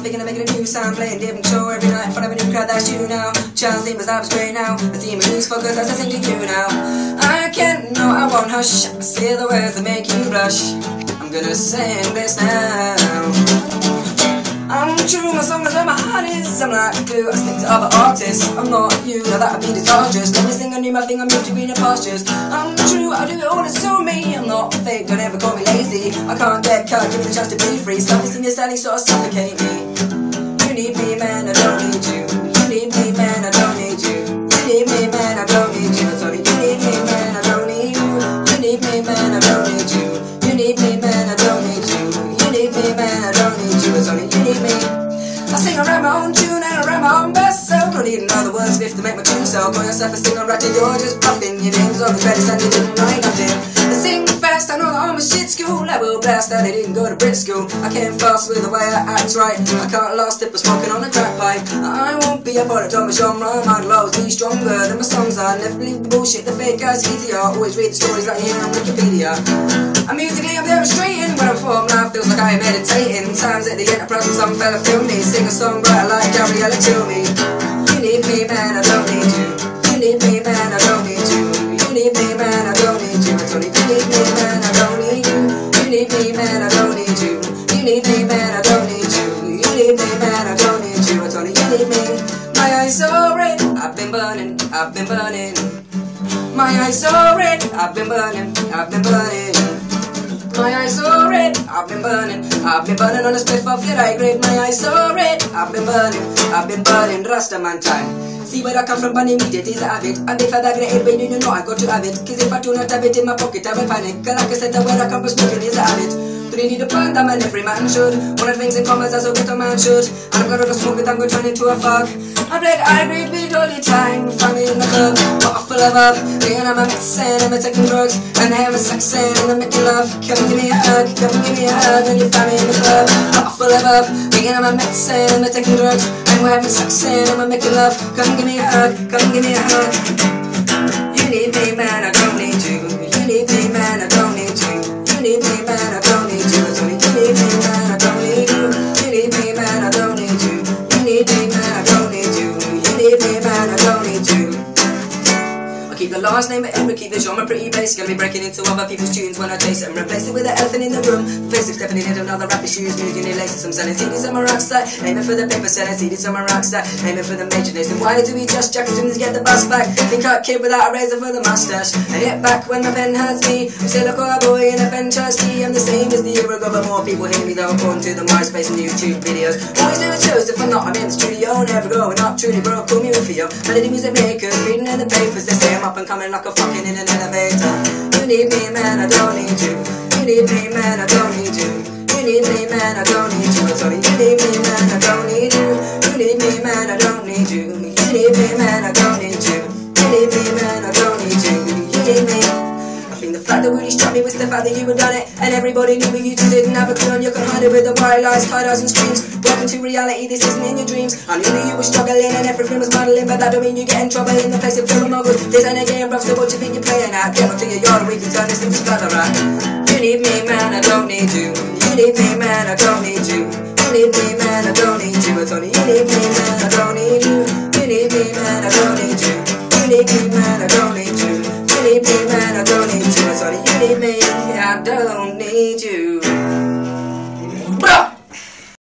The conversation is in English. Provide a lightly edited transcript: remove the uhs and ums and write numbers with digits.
thinking of making a new sound, playing different show every night in front of a new crowd. That's you now. Child's name is Life is great now. The theme of lose focus as I sing to you now. I can't, no, I won't hush. I say the words that make you blush. I'm gonna sing this now. I'm true, my song is where my heart is. I'm like you, I stick to other artists. I'm not you, now that I've been discharged. Let me sing a new my thing, I'm moved to greener pastures. I'm true, I do it all, it's so me. I'm not fake, don't ever call me lazy. I can't get cut, give me the chance to be free. Stop listening to sadly, sort of suffocate me. You need me, man, I don't need you. You need me, man, I don't need you. You need me, man, I don't need you. Sorry, you need me, man, I don't need you. You need me, man, I don't need you. You need me, man, I don't need you. You need me, man, I don't need you. It's only you need me. I sing around my own tune and around my own best self. Don't need another words if to make my tune sell. Call yourself a singer, writer, you're just bluffing. Your name's on the credits and you didn't write nothing. I sing fast, I know that I'm a shit school. I will blast that I didn't go to Brit school. I came fast with the way I act right. I can't last if I'm smoking on a crack pipe. I won't be up on a drum genre. My lows be stronger than my songs are. Never believe the bullshit, the fake guys easier. Always read the stories like here on Wikipedia. I'm musically, I'm demonstrating. When I perform live, feels like I am meditating. Times at the Enterprise when some fella film me. Sing a song bright like Gabriella to me. You need me, man, I don't need you. You need me, man, I don't need you. You need me, man, I don't need you. It's only you need me, man, I don't need you. You need me, man, I don't need you. You need me, man, I don't need you. You need me, man, I don't need you. It's only you need me. My eyes so red, I've been burning, I've been burning. My eyes so red, I've been burning, I've been burning. My eyes so red, I've been burning on a spliff of your high grade. My eyes so red, I've been burning, Rastaman time. See where I come from, but immediately I have it. And if I get it, when you know I got to have it. Cause if I do not have it in my pocket, I will panic. Cause like I said, where I come from, smoking is a habit. Don't you need a plan, that man, every man should. One of the things in common as a get a man should. And I'm gonna smoke it, I'm gonna turn into a fog. I played hybrid with all the time. Find me in the club, bottle full of up. And I'm a mixing, I'm taking drugs. And I am a sexing, and I'm making love. Come and give me a hug, come and give me a hug. And you find me in the club, bottle full of up. And I'm a mixing, and I'm taking drugs. And we're having sex and I'm making love. Come and give me a hug, come and give me a hug. You need me, man, I don't need you. You need me, man, I don't need you. You need me, man, I don't need you. It's only you need me, man, I don't need you. You need me, man, I don't need you. You need me, man, I don't need you. You need me, man, I don't need you. Keep the last name forever, keep the genre pretty basic. Gonna be breaking into other people's tunes when I taste it and replace it with the elephant in the room. Face stepping into another rapper shoes, music in laces. I'm selling CDs on my rock side, aiming for the paper, selling CDs on my rock side, aiming for the major names. And why do we just jack as soon as get the bus back? Think cut kid without a razor for the mustache. I hit back when my pen hurts me. I'm still a cowboy in a Benchurch tea. I'm the same as the year ago, but more people hear me though. According to the MySpace and YouTube videos. Always doing shows if I'm not, I'm in the studio. Never growing up, truly broke, call me Rufio. Melody music makers, reading in the papers. They say I'm up and coming like a fucking in an elevator. You need me, man, I don't need you. You need me, man, I don't need you. You need me, man, I don't need you. Sorry, you need me, man, I don't need you. You need me, man, I don't need you. You need me, man, I don't need you. You need me, man, I don't need you. You need me. I think the fact that really struck me was the fact that you had done it. And everybody knew you just didn't have a clue. And you could hide it with the white lies, hide eyes and screams. Welcome to reality, this isn't in your dreams. I knew that you were struggling and everything was muddling. But that don't mean you get in trouble in the place of film muggles. This ain't a game, bruv, so what you think you're playing at? Get up to your yard and we can turn this into splatter rap. You need me, man, I don't need you. You need me, man, I don't need you. You need me, man, I don't need you. It's only you need me, man, I don't need you. You need me, man, I don't need you. You need me, man, I don't need you. You need me, man, I don't need you. It's only you need me, I don't need you.